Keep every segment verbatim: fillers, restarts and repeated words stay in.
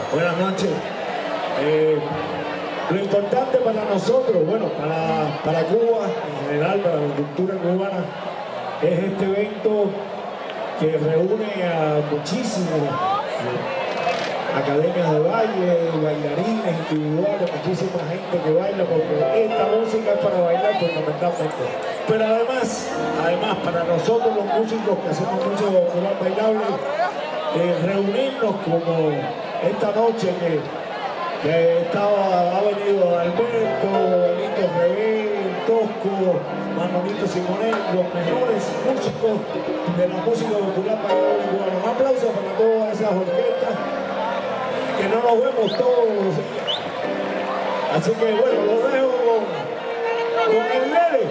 Buenas noches. Eh, lo importante para nosotros, bueno, para, para Cuba en general, para la cultura cubana, es este evento que reúne a muchísimas academias de baile, bailarines individuales, muchísima gente que baila, porque esta música es para bailar fundamentalmente. Pero además, además para nosotros los músicos que hacemos música popular bailable, eh, reunirnos como esta noche que, que estaba, ha venido Alberto, Benito Rebel, Tosco, Manolito Simonet, los mejores músicos de la música popular bailable cubana. Un aplauso para todas esas orquestas que no nos vemos todos los días. Así que bueno, lo dejo con, con el Lele.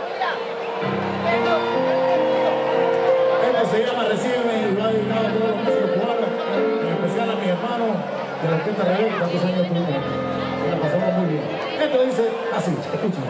Esto se llama Recíbeme y lo ha dedicado a todos los músicos cubanos, en especial a mi hermano de la orquesta Rebel, que tantos años tuvimos. Y la pasamos muy bien. Esto dice así, escuchen.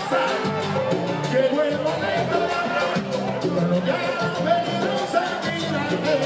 pasar. Llegó el momento de hablar con los que hemos venido a